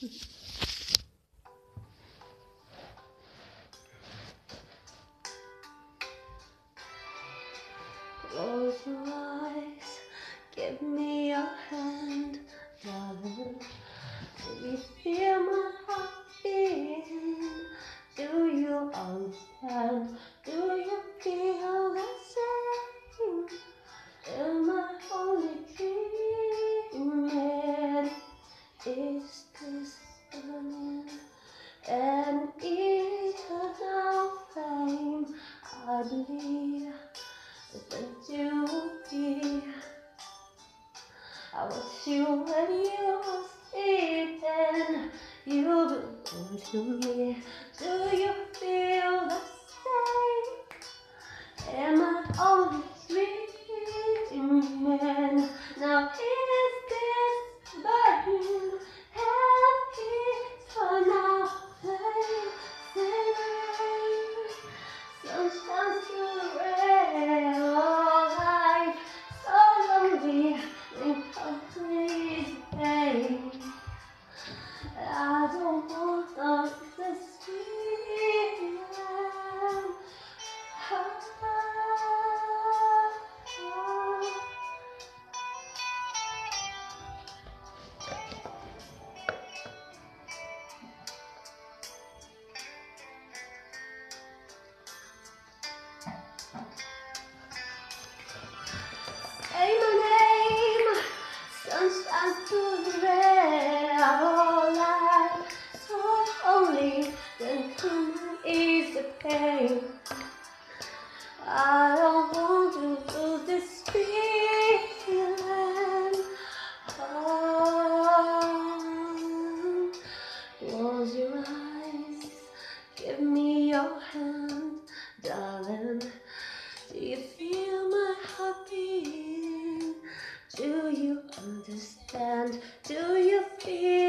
Close your eyes, give me your hand, darling. Do you feel my heart beating? Do you understand? Do you feel the same? Am I only dreaming? Is this burning an eternal flame? I believe that you will be. I was you when you were sleeping. You belong to me. Do you feel the same? Am I only dreaming? Now is this burning happy for now? Sunshine through the rain, all life so lonely and complete pain. I don't want this feeling. Say my name, sunshine through the rain, all life so only, then come ease the pain. I don't want to lose this feeling. Close your eyes, give me your hand, darling. Do you feel my heart beating? Do you understand? Do you feel